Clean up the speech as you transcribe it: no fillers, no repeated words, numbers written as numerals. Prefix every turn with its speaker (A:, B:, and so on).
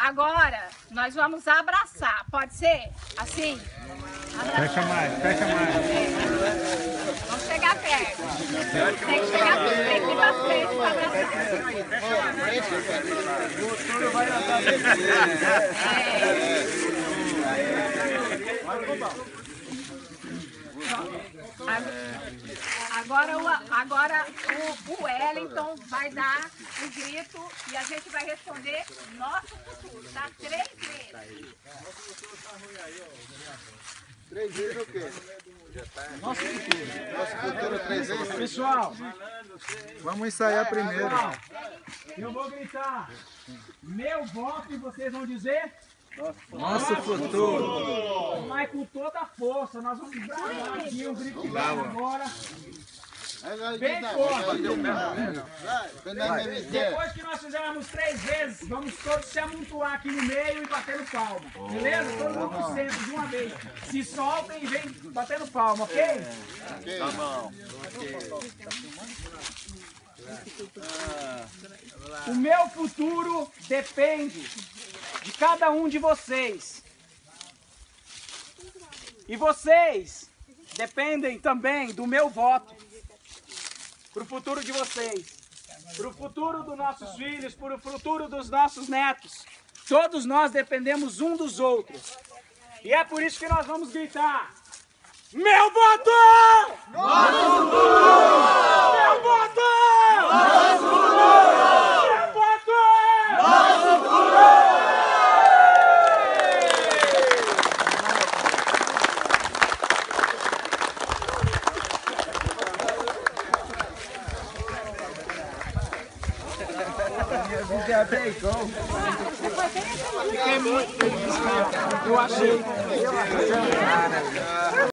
A: Agora, nós vamos abraçar. Pode ser? Assim?
B: Fecha mais, fecha mais.
A: Vamos chegar perto. Tem que chegar perto, tem que ir pra frente para abraçar. Agora o Wellington vai dar o grito e a gente vai responder nosso futuro, tá? 3 vezes.
C: Três vezes o quê?
D: Nosso futuro.
C: Nosso futuro 3 vezes?
D: Pessoal,
C: Vamos ensaiar primeiro.
D: eu vou gritar meu voto e vocês vão dizer
C: Nosso futuro.
D: mas com toda a força. Nós vamos gravar aqui um grito de guerra agora. Bem forte. Depois que nós fizermos 3 vezes, vamos todos se amontoar aqui no meio e batendo palma. Beleza? Todo mundo sempre de uma vez. Se soltem e vem batendo palma, ok?
C: Tá bom.
D: O meu futuro depende de cada um de vocês. E vocês dependem também do meu voto. Para o futuro de vocês. Para o futuro dos nossos filhos, para o futuro dos nossos netos. Todos nós dependemos um dos outros. E é por isso que nós vamos gritar: meu voto! Nosso futuro! Meu voto! Nosso futuro! Meu voto! Nosso futuro! Fiquei muito feliz, cara. Eu achei.